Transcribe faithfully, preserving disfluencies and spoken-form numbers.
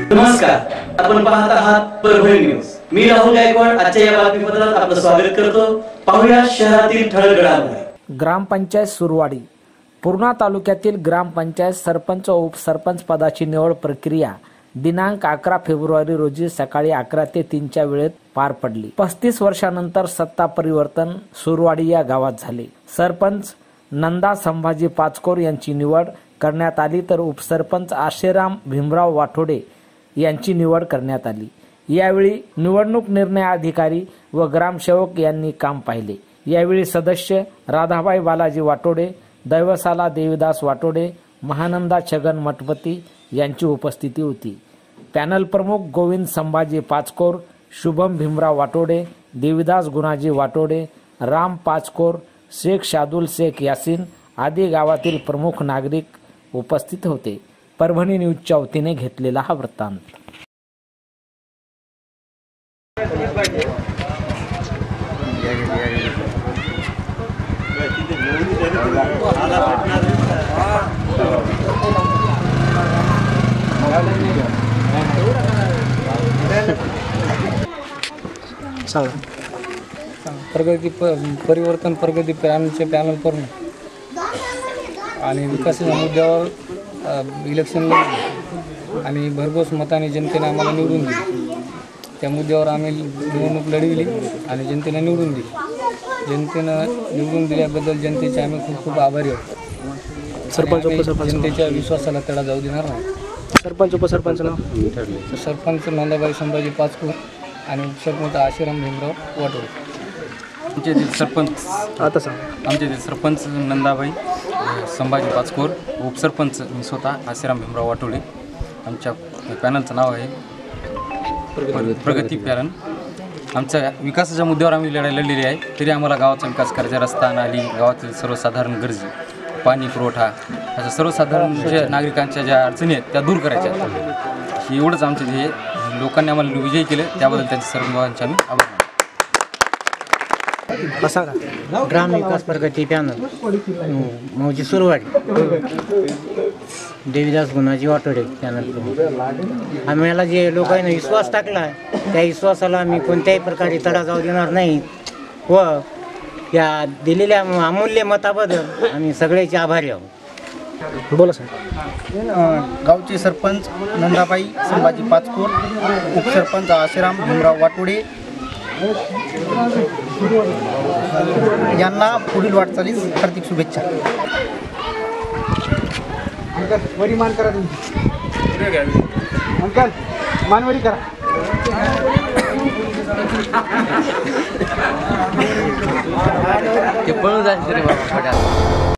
नमस्कार, आपण पाहत आहात परभणी न्यूज। मी राहुल गायकवाड आजच्या या बातमीपत्रात आपलं स्वागत करतो। पाहूया शहरातील ठळक घडामोडी। ग्रामपंचायत सुरवाडी। पूर्णा तालुक्यातील ग्रामपंचायत सरपंच व उपसरपंच पदाची निवड प्रक्रिया दिनांक अकरा फेब्रुवारी रोजी सकाळी अकरा ते तीनच्या वेळेत पार पडली। पस्तीस वर्षानंतर सत्ता परिवर्तन सुरवाडी या गावात झाले। सरपंच नंदा संभाजी पाचकोर यांची निवड करण्यात आली तर उपसरपंच आशेराम भीमराव वाटोडे यांची निवड करण्यात आली। यावेळी निवडणूक निर्णय अधिकारी व ग्रामसेवक यांनी काम पाहिले। यावेळी सदस्य राधाबाई बालाजी वाटोडे, दैवसाला देवीदास वाटोडे, महानंदा छगन मठपती यांची उपस्थिती होती। पॅनल प्रमुख गोविंद संभाजी पाचकोर, शुभम भीमराव वाटोडे, देवीदास गुणाजी वाटोडे, राम पाचकोर, शेख शादुल शेख यासीन आदी गावातील प्रमुख नागरिक उपस्थित होते। परभणी न्यूजच्या वतीने घेतलेला हा वृत्तांत। प्रगती परिवर्तन प्रगती पॅनलचे पॅनल करून आणि विकासाच्या मुद्द्यावर इलेक्शन लढले आणि भरघोस मताने जनतेने आम्हाला निवडून दिले। त्या मुद्द्यावर आम्ही निवडणूक लढविली आणि जनतेने निवडून दिली। जनतेनं निवडून दिल्याबद्दल जनतेचे आम्ही खूप खूप आभारी आहोत। सरपंच उपसरपंच जनतेच्या विश्वासाला तडा जाऊ देणार नाही। सरपंच उपसरपंच नाव ठरले सरपंच नंदाबाई संभाजी पाचकोर आणि उपसरपंच आशीराम भीमराव वाटोडे। आमचे सरपंच आता सांग आमचे सरपंच नंदाबाई संभाजी पाचकोर, उपसरपंच मी स्वतः आशीराम भीमराव वाटोडे। आमच्या पॅनलचं नाव आहे प्रगती पॅनल। आमच्या विकासाच्या मुद्द्यावर आम्ही लढाई लढलेली आहे। तरी आम्हाला गावाचा विकास करायचा, रस्ता नाली, गावातील सर्वसाधारण गरजे, पाणी पुरवठा, अशा सर्वसाधारण ज्या नागरिकांच्या ज्या अडचणी आहेत त्या दूर करायच्या आहेत। एवढंच आमचे ध्येय। लोकांनी आम्हाला विजयी केले त्याबद्दल त्यांचे सर्वांचे आम्ही आभार मानतो। ग्राम विकास प्रगती पॅनल मौजी सुरवाडी, देवीदास गुणाजी वाटोडे पॅनल। आम्हाला जे लोकांनी विश्वास टाकला त्या विश्वासाला आम्ही कोणत्याही प्रकारे तडा जाऊ देणार नाही व या दिलेल्या अमूल्य मताबद्दल आम्ही सगळ्याचे आभारी आहोत। बोला साहेब। गावचे सरपंच नंदाबाई संभाजी पाचकोर, उपसरपंच आशीराम भीमराव वाटोडे यांना पुढील वाटचालीस हार्दिक शुभेच्छा। वरी मान करा तुम्ही अंकल मानवरी करा। ते पळून जायचं रे बाबा।